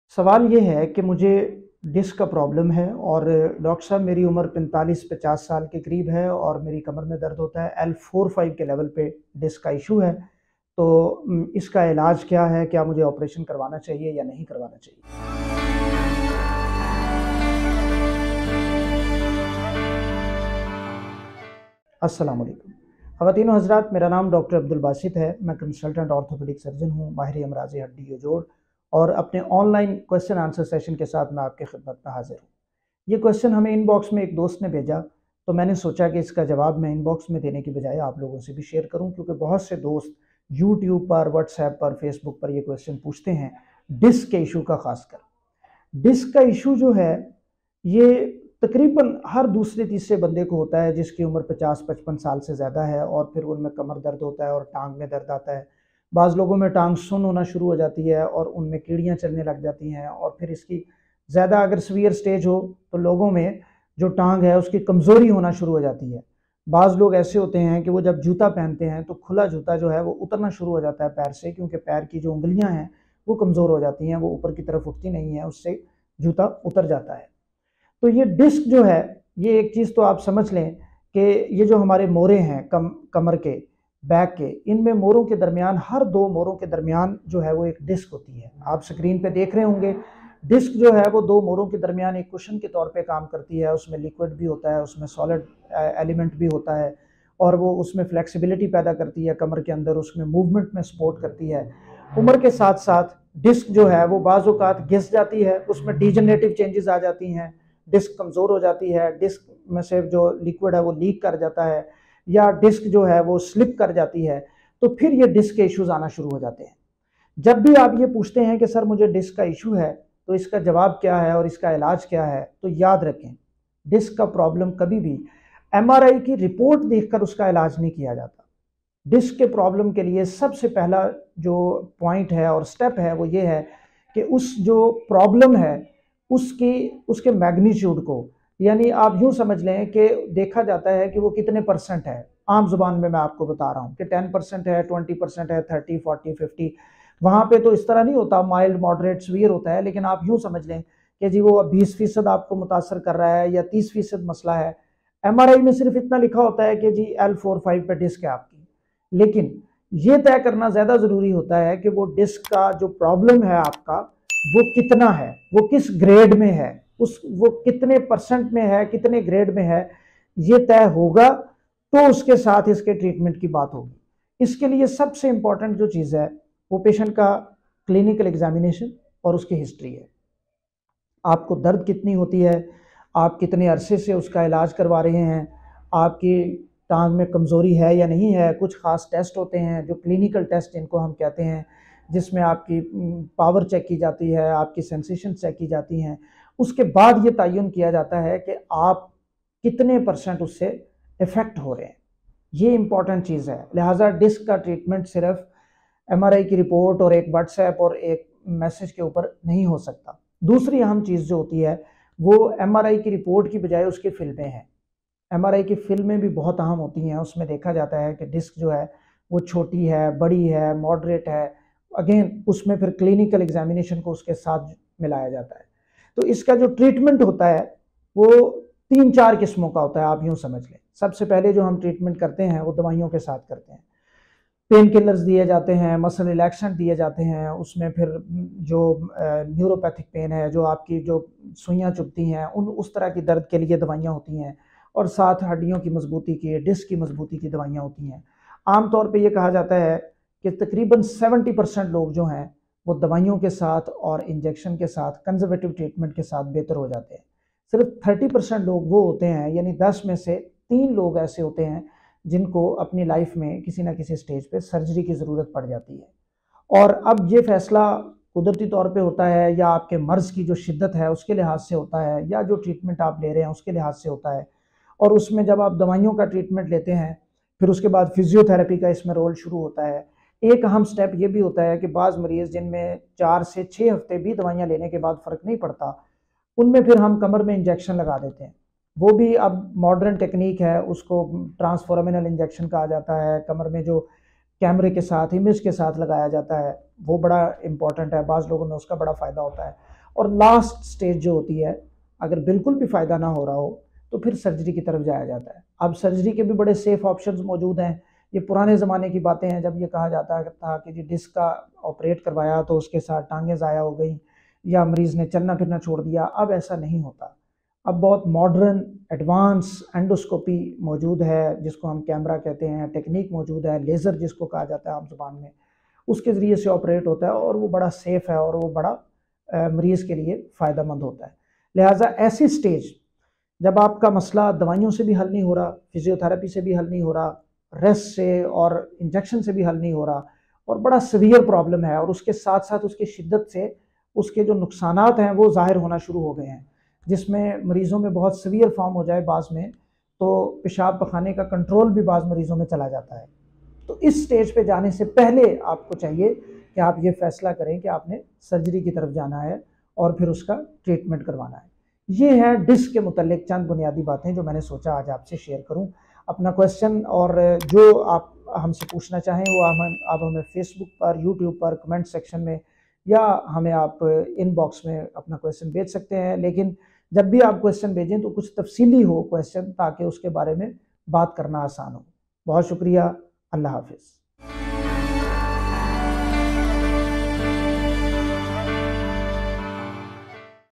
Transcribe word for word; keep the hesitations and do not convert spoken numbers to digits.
सवाल ये है कि मुझे डिस्क का प्रॉब्लम है और डॉक्टर साहब मेरी उम्र पैंतालीस पचास साल के करीब है और मेरी कमर में दर्द होता है। एल फोर फाइव के लेवल पे डिस्क का इशू है। तो उम, इसका इलाज क्या है? क्या मुझे ऑपरेशन करवाना चाहिए या नहीं करवाना चाहिए? अस्सलाम वालेकुम। ख़वातीन व हज़रात, मेरा नाम डॉक्टर अब्दुल बासित है। मैं कंसल्टेंट ऑर्थोपेडिक सर्जन हूँ, माहिर अमराज़ हड्डी जोड़, और अपने ऑनलाइन क्वेश्चन आंसर सेशन के साथ मैं आपकी खिदमत में हाज़िर हूँ। ये क्वेश्चन हमें इनबॉक्स में एक दोस्त ने भेजा, तो मैंने सोचा कि इसका जवाब मैं इनबॉक्स में देने की बजाय आप लोगों से भी शेयर करूँ, क्योंकि बहुत से दोस्त यूट्यूब पर, व्हाट्सएप पर, फेसबुक पर ये क्वेश्चन पूछते हैं डिस्क के इशू का खासकर। डिस्क का इशू जो है, ये तकरीबन हर दूसरे तीसरे बंदे को होता है जिसकी उम्र पचास पचपन साल से ज़्यादा है, और फिर उनमें कमर दर्द होता है और टांग में दर्द आता है। बाज़ लोगों में टांग सुन्न होना शुरू हो जाती है और उनमें कीड़ियाँ चलने लग जाती हैं, और फिर इसकी ज़्यादा अगर सीवियर स्टेज हो तो लोगों में जो टांग है उसकी कमज़ोरी होना शुरू हो जाती है। बाज़ लोग ऐसे होते हैं कि वो जब जूता पहनते हैं तो खुला जूता जो है वो उतरना शुरू हो जाता है पैर से, क्योंकि पैर की जो उँगलियाँ हैं वो कमज़ोर हो जाती हैं, वो ऊपर की तरफ उठती नहीं है, उससे जूता उतर जाता है। तो ये डिस्क जो है, ये एक चीज़ तो आप समझ लें कि ये जो हमारे मोरे हैं कम कमर के, बैक के, इनमें मोरों के दरमियान, हर दो मोरों के दरमियान जो है वो एक डिस्क होती है। आप स्क्रीन पे देख रहे होंगे, डिस्क जो है वो दो मोरों के दरमियान एक कुशन के तौर पे काम करती है। उसमें लिक्विड भी होता है, उसमें सॉलिड एलिमेंट भी होता है, और वो उसमें फ्लेक्सिबिलिटी पैदा करती है कमर के अंदर, उसमें मूवमेंट में सपोर्ट करती है। उम्र के साथ साथ डिस्क जो है वो बाज़ औक़ात घिस जाती है, उसमें डिजनरेटिव चेंजेस आ जाती हैं, डिस्क कमज़ोर हो जाती है, डिस्क में से जो लिक्विड है वो लीक कर जाता है, या डिस्क जो है वो स्लिप कर जाती है। तो फिर ये डिस्क के इश्यूज़ आना शुरू हो जाते हैं। जब भी आप ये पूछते हैं कि सर मुझे डिस्क का इशू है, तो इसका जवाब क्या है और इसका इलाज क्या है, तो याद रखें, डिस्क का प्रॉब्लम कभी भी एमआरआई की रिपोर्ट देखकर उसका इलाज नहीं किया जाता। डिस्क के प्रॉब्लम के लिए सबसे पहला जो पॉइंट है और स्टेप है वो ये है कि उस जो प्रॉब्लम है उसकी उसके मैग्नीट्यूड को, यानी आप यूँ समझ लें कि देखा जाता है कि वो कितने परसेंट है। आम ज़ुबान में मैं आपको बता रहा हूँ कि टेन परसेंट है, ट्वेंटी परसेंट है, थर्टी फोर्टी फिफ्टी। वहाँ पे तो इस तरह नहीं होता, माइल्ड मॉडरेट सीवियर होता है, लेकिन आप यूँ समझ लें कि जी वो बीस फीसद आपको मुतासर कर रहा है या तीस फीसद मसला है। एमआरआई में सिर्फ इतना लिखा होता है कि जी एल फोर फाइव पे डिस्क है आपकी, लेकिन ये तय करना ज़्यादा ज़रूरी होता है कि वो डिस्क का जो प्रॉब्लम है आपका वो कितना है, वो किस ग्रेड में है, उस वो कितने परसेंट में है, कितने ग्रेड में है, ये तय होगा तो उसके साथ इसके ट्रीटमेंट की बात होगी। इसके लिए सबसे इम्पॉर्टेंट जो चीज़ है वो पेशेंट का क्लिनिकल एग्जामिनेशन और उसकी हिस्ट्री है। आपको दर्द कितनी होती है, आप कितने अरसे से उसका इलाज करवा रहे हैं, आपकी टांग में कमज़ोरी है या नहीं है। कुछ ख़ास टेस्ट होते हैं जो क्लिनिकल टेस्ट जिनको हम कहते हैं, जिसमें आपकी पावर चेक की जाती है, आपकी सेंसेशन चेक की जाती हैं। उसके बाद ये तयन किया जाता है कि आप कितने परसेंट उससे इफ़ेक्ट हो रहे हैं। ये इम्पॉर्टेंट चीज़ है। लिहाजा डिस्क का ट्रीटमेंट सिर्फ एमआरआई की रिपोर्ट और एक व्हाट्सएप और एक मैसेज के ऊपर नहीं हो सकता। दूसरी अहम चीज़ जो होती है वो एमआरआई की रिपोर्ट की बजाय उसकी फिल्में हैं। एमआरआई की फिल्में भी बहुत अहम होती हैं। उसमें देखा जाता है कि डिस्क जो है वो छोटी है, बड़ी है, मॉडरेट है। अगेन उसमें फिर क्लिनिकल एग्जामिनेशन को उसके साथ मिलाया जाता है। तो इसका जो ट्रीटमेंट होता है वो तीन चार किस्मों का होता है, आप यूँ समझ लें। सबसे पहले जो हम ट्रीटमेंट करते हैं वो दवाइयों के साथ करते हैं। पेन किलर्स दिए जाते हैं, मसल रिलैक्सेंट दिए जाते हैं। उसमें फिर जो न्यूरोपैथिक पेन है, जो आपकी जो सुइयाँ चुभती हैं, उन उस तरह की दर्द के लिए दवाइयाँ होती हैं, और साथ हड्डियों की मजबूती की, डिस्क की मजबूती की दवाइयाँ होती हैं। आम तौर पे ये कहा जाता है कि तकरीबन सेवेंटी परसेंट लोग जो हैं वो दवाइयों के साथ और इंजेक्शन के साथ, कंजर्वेटिव ट्रीटमेंट के साथ बेहतर हो जाते हैं। सिर्फ थर्टी परसेंट लोग वो होते हैं, यानी दस में से तीन लोग ऐसे होते हैं जिनको अपनी लाइफ में किसी ना किसी स्टेज पे सर्जरी की ज़रूरत पड़ जाती है। और अब ये फैसला कुदरती तौर पे होता है, या आपके मर्ज़ की जो शिद्दत है उसके लिहाज से होता है, या जो ट्रीटमेंट आप ले रहे हैं उसके लिहाज से होता है। और उसमें जब आप दवाइयों का ट्रीटमेंट लेते हैं, फिर उसके बाद फिजियोथेरेपी का इसमें रोल शुरू होता है। एक अहम स्टेप ये भी होता है कि बाज़ मरीज़ जिनमें चार से छः हफ्ते भी दवाइयाँ लेने के बाद फ़र्क नहीं पड़ता, उनमें फिर हम कमर में इंजेक्शन लगा देते हैं। वो भी अब मॉडर्न टेक्निक है, उसको ट्रांसफोरामिनल इंजेक्शन कहा जाता है। कमर में जो कैमरे के साथ, इमेज के साथ लगाया जाता है, वो बड़ा इंपॉर्टेंट है। बाज़ लोगों में उसका बड़ा फ़ायदा होता है। और लास्ट स्टेज जो होती है, अगर बिल्कुल भी फ़ायदा ना हो रहा हो तो फिर सर्जरी की तरफ जाया जाता है। अब सर्जरी के भी बड़े सेफ ऑप्शंस मौजूद हैं। ये पुराने ज़माने की बातें हैं, जब ये कहा जाता था कि जी डिस्क का ऑपरेट करवाया तो उसके साथ टांगें ज़ाया हो गई या मरीज़ ने चलना फिरना छोड़ दिया। अब ऐसा नहीं होता। अब बहुत मॉडर्न एडवांस एंडोस्कोपी मौजूद है, जिसको हम कैमरा कहते हैं, टेक्निक मौजूद है, लेज़र जिसको कहा जाता है आम ज़ुबान में, उसके ज़रिए से ऑपरेट होता है और वो बड़ा सेफ़ है और वो बड़ा मरीज़ के लिए फ़ायदेमंद होता है। लिहाजा ऐसी स्टेज जब आपका मसला दवाइयों से भी हल नहीं हो रहा, फिजियोथेरेपी से भी हल नहीं हो रहा, रेस्ट से और इंजेक्शन से भी हल नहीं हो रहा और बड़ा सीवियर प्रॉब्लम है और उसके साथ साथ उसकी शिद्दत से उसके जो नुकसानात हैं वो ज़ाहिर होना शुरू हो गए हैं, जिसमें मरीज़ों में बहुत सीवियर फॉर्म हो जाए बाज़ में तो पेशाब पखाने का कंट्रोल भी बाज़ मरीज़ों में चला जाता है। तो इस स्टेज पे जाने से पहले आपको चाहिए कि आप ये फैसला करें कि आपने सर्जरी की तरफ जाना है और फिर उसका ट्रीटमेंट करवाना है। ये है डिस्क के मुतालिक चंद बुनियादी बातें जो मैंने सोचा आज आपसे शेयर करूं। अपना क्वेश्चन और जो आप हमसे पूछना चाहें वो हम आप हमें फेसबुक पर, यूट्यूब पर कमेंट सेक्शन में या हमें आप इनबॉक्स में अपना क्वेश्चन भेज सकते हैं। लेकिन जब भी आप क्वेश्चन भेजें तो कुछ तफसीली हो क्वेश्चन, ताकि उसके बारे में बात करना आसान हो। बहुत शुक्रिया। अल्लाह हाफिज़।